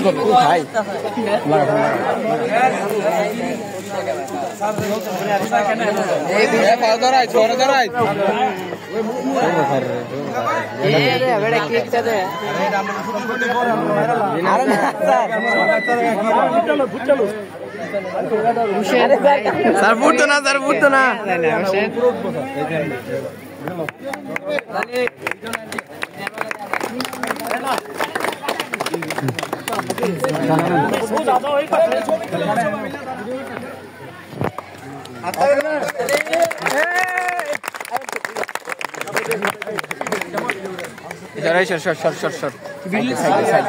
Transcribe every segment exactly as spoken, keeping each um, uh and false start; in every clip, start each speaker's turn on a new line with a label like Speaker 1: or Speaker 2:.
Speaker 1: ভাই ধরাই ছোট ধরাই স্যার ফুটতো না স্যার ফুটতো না Short, short, short, short, short. Side, side, side,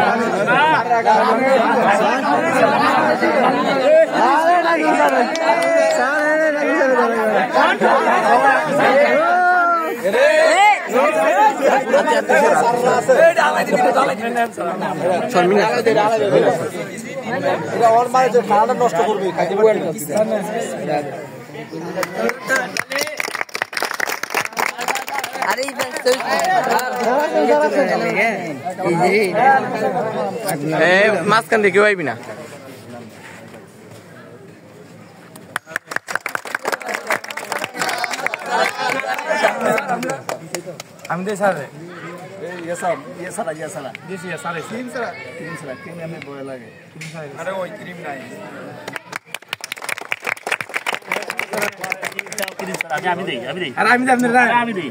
Speaker 1: মাঝখান থেকে আইবি না আমি দে স্যার ये सब ये सारा ये सारा दिस ये सारे तीन सारा तीन सारा तीन हमें बोल लगे तीन सारा अरे वो क्रीम नहीं क्रीम सारा अभी दे अभी दे अरे अभी दे अभी दे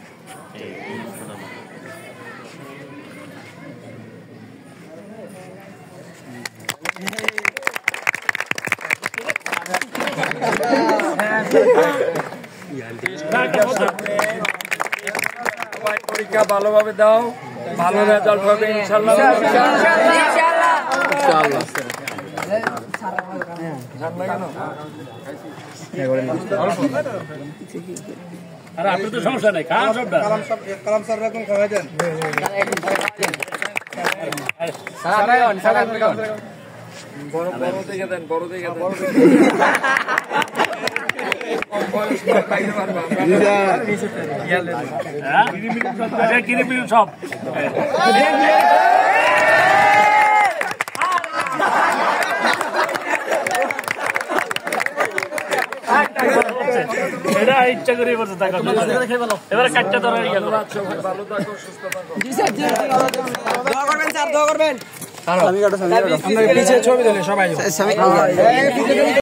Speaker 1: পরীক্ষা ভালোভাবে দাও ভালো রেজাল্ট হবে ইনশাআল্লাহ ইনশাআল্লাহ ইনশাআল্লাহ আরে আপনি তো সমস্যা নাই খান সবটা কালাম সব কালাম স্যার এরকম খাওয়া দেন স্যার ভাই অন স্যার বড় বড় থেকে দেন বড় থেকে দেন বড় থেকে সব এটা ইচ্ছা করে বলছে এবারে কাটটা ধরা গেল ভালো থাকো সুস্থ থাকো দোয়া করবেন স্যার দোয়া করবেন আমরা পিছিয়ে ছবি দিলে সবাই